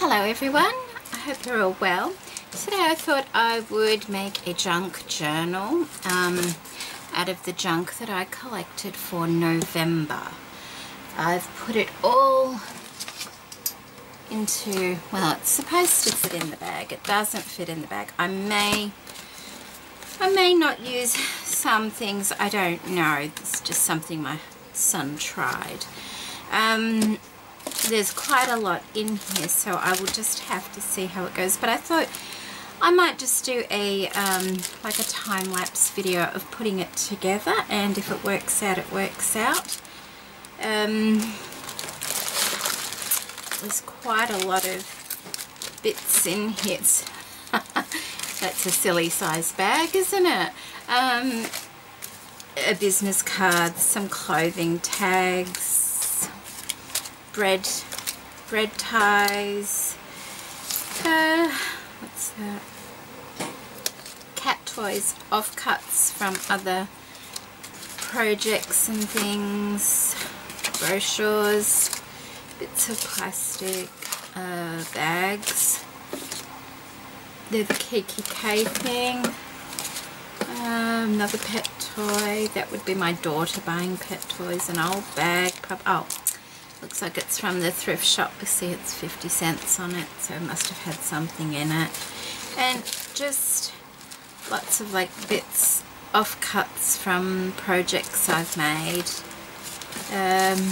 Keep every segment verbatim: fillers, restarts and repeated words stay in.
Hello everyone, I hope you're all well. Today I thought I would make a junk journal um, out of the junk that I collected for November. I've put it all into, well, it's supposed to fit in the bag. It doesn't fit in the bag. I may, I may not use some things, I don't know. It's just something my son tried. Um, there's quite a lot in here, so I will just have to see how it goes. But I thought I might just do a um, like a time-lapse video of putting it together, and if it works out, it works out. Um, there's quite a lot of bits in here. That's a silly size bag, isn't it? Um, a business card, some clothing tags, bread bread ties, uh, what's that, cat toys, offcuts from other projects and things, brochures, bits of plastic, uh, bags, they're the Kiki K thing, um, another pet toy. That would be my daughter buying pet toys, an old bag, oh, looks like it's from the thrift shop. You see it's fifty cents on it, so it must have had something in it. And just lots of like bits, offcuts from projects I've made. Um,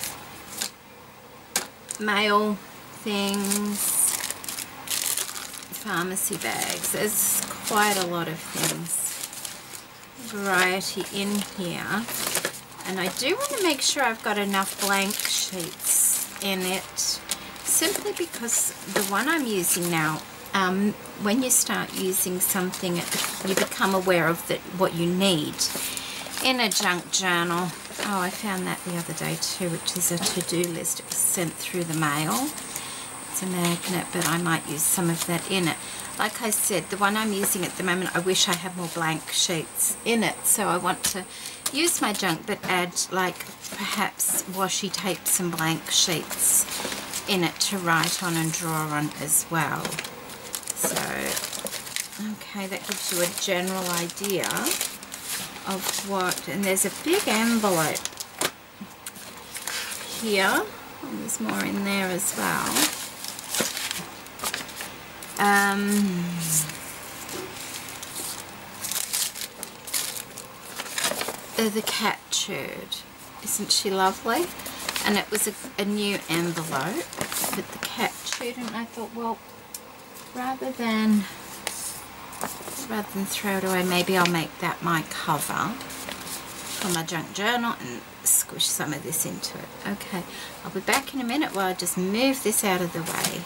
mail things, pharmacy bags. There's quite a lot of things. Variety in here. And I do want to make sure I've got enough blank sheets in it, simply because the one I'm using now, um, when you start using something, you become aware of the, what you need in a junk journal. Oh, I found that the other day too, which is a to-do list. It was sent through the mail. It's a magnet, but I might use some of that in it. Like I said, the one I'm using at the moment, I wish I had more blank sheets in it, so I want to use my junk but add like perhaps washi tape some blank sheets in it to write on and draw on as well. So okay, that gives you a general idea of what, and there's a big envelope here, and there's more in there as well. Um, the cat turd, isn't she lovely? And it was a, a new envelope with the cat turd, and I thought, well, rather than rather than throw it away, maybe I'll make that my cover for my junk journal and squish some of this into it. Okay, I'll be back in a minute while I just move this out of the way.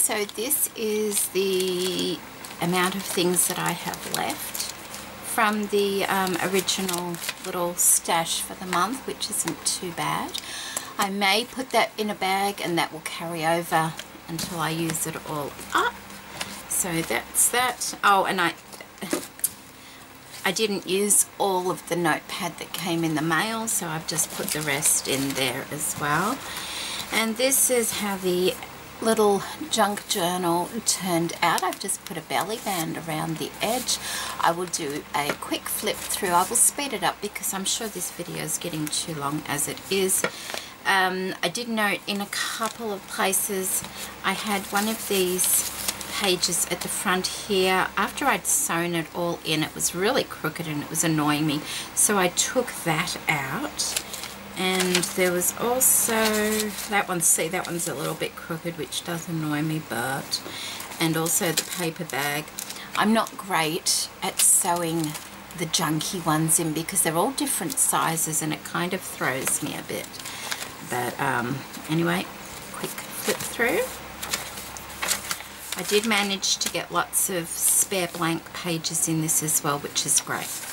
so this is the amount of things that I have left from the um, original little stash for the month, which isn't too bad. I may put that in a bag and that will carry over until I use it all up. So that's that. Oh, and I I didn't use all of the notepad that came in the mail, so I've just put the rest in there as well. And this is how the little junk journal turned out. I've just put a belly band around the edge. I will do a quick flip through. I will speed it up because I'm sure this video is getting too long as it is. Um, I did note in a couple of places I had one of these pages at the front here. After I'd sewn it all in, it was really crooked and it was annoying me, so I took that out. And there was also that one. See, that one's a little bit crooked, which does annoy me, but and also the paper bag. I'm not great at sewing the junky ones in because they're all different sizes and it kind of throws me a bit. But um, anyway, quick flip through. I did manage to get lots of spare blank pages in this as well, which is great.